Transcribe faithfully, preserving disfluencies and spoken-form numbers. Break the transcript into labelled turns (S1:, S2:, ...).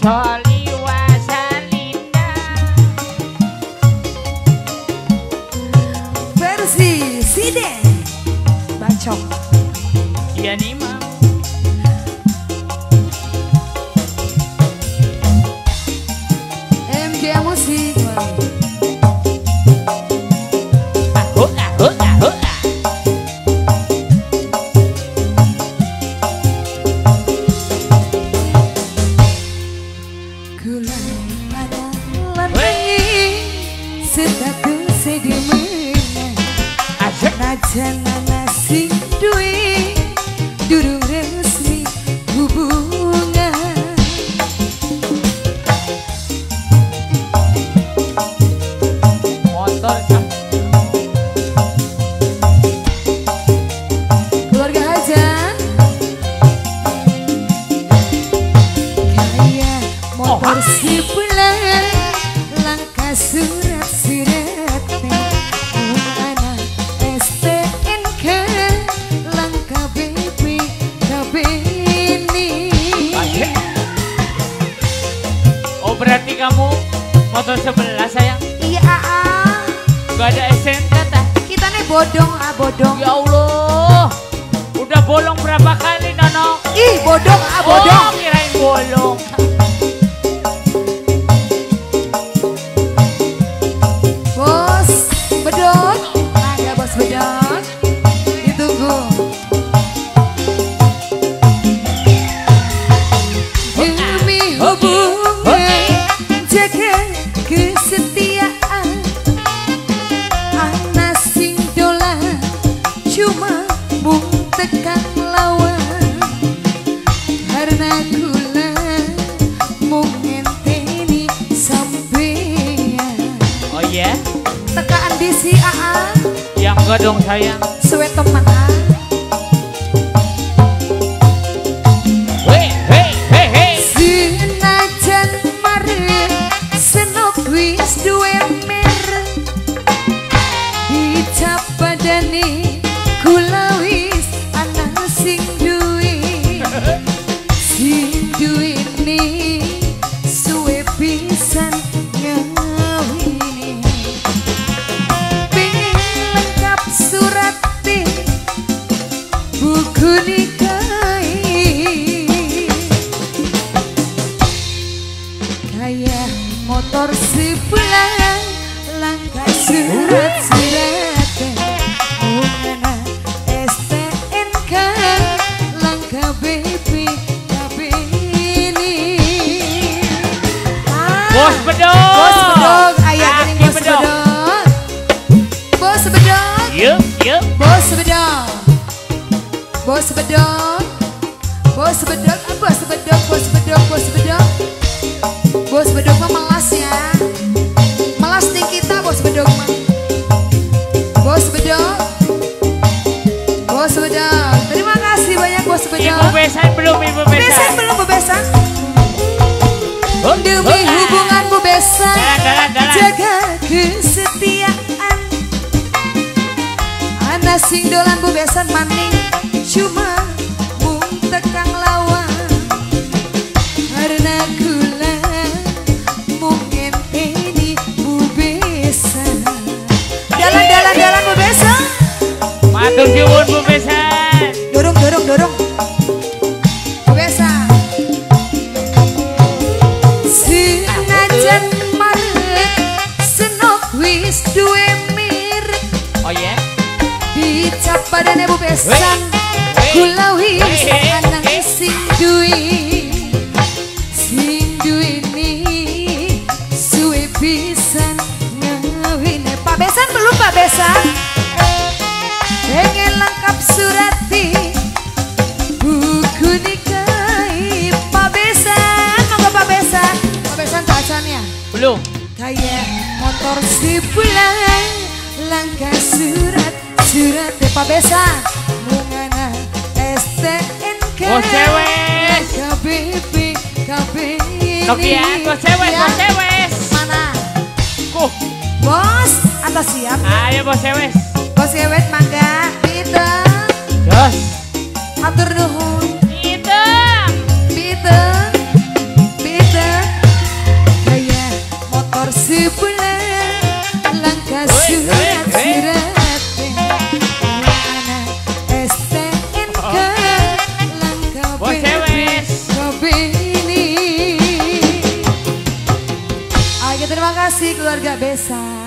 S1: sholli wasalina.
S2: Versi Side Bacok.
S1: Iya nih mam.
S2: M G Musik.
S1: Ahu ahu ahu ah.
S2: Kula ada leneng setaku sedemen.
S1: Asik.
S2: Najan ana sing duwe durung resmi hubungan.
S1: Motor cah.
S2: Keluarga Hajan kaya motor
S1: Oh.
S2: si bulan langkah surat-surat anak S T N K langkah B P K B ini.
S1: Asik. Oh berarti kamu motor sebelah sayang.
S2: Iya Aa,
S1: Gak ada S N K tah.
S2: kita nih bodong ah bodong.
S1: Ya Allah. Udah bolong berapa kali Nono?
S2: Ih bodong ah bodong.
S1: Oh kirain bolong.
S2: Bos bedot, ada bos bedot, ditunggu. Demi hubungan, jaga kesetiaan. Anak sing dolan, cuma mung tekan lawan. Karena kula mung ngenteni sampean.
S1: Oh iya?
S2: Tekaan di si Aa,
S1: Ya enggak dong sayang.
S2: suwe teman A.
S1: Hei hei hei hei.
S2: Senajan mare senok wis duwe merek. Dicap badane kula wis ana sing duwe. Sing duwene suwe pisan ngawini. Pengen lengkap surat deh buku nikah. Kayak motor sebelah langkah surat-surat Mungana S T N K langkah B P K B ini.
S1: Bos bedog.
S2: Bos bedog, ayah
S1: Aki
S2: ini bos
S1: bedog.
S2: bedog. Bos bedog,
S1: Yup yup.
S2: bos bedog, bos bedog, bos bedog, ah, bos bedog, bos bedog, bos bedog, bos bedog mah melas ya, melas nih kita bos bedog mah, bos bedog, bos bedog, terima kasih banyak bos
S1: Ibu
S2: bedog.
S1: besan belum ibu
S2: Besan
S1: besan.
S2: belum bu besan?
S1: Oh,
S2: Demi
S1: oh, ah.
S2: hubungan bu besan,
S1: Jalan, jalan, jalan.
S2: jaga kesetiaan. Anak sing dolan bu besan maning, cuma mung tekang lawan. Karena kula mung ngenteni bu besan. Jalan jalan jalan bu besan.
S1: Matur suwun bu besan.
S2: Dorong dorong dorong. Bu besan. Senajan marek senok wis duwe mirek.
S1: Oh ya?
S2: Dicap badane bu besan
S1: Wey,
S2: kula wis
S1: wey, hey,
S2: anang
S1: hey.
S2: sing duwe sing duweni suwe pisan ngawine. Pak Besan belum Pak Besan? Pengen lengkap surat di buku nikah. Pak Besan, monggo Pak Besan. Pak Besan tacan ya?
S1: Belum.
S2: Kayak motor sebulan langkah surat surat de Pak Besan Mungana S T N K
S1: Bos cewek.
S2: K B P K B ini.
S1: Nokia, bos cewek,
S2: Ya.
S1: bos cewek.
S2: Mana?
S1: Kuh.
S2: Bos, atas siap.
S1: Ayo bos cewek.
S2: Bos cewek mangga. Pita,
S1: Jos.
S2: atur nuhun.
S1: Hitam.
S2: Pita, Pita. kasih keluarga Besan.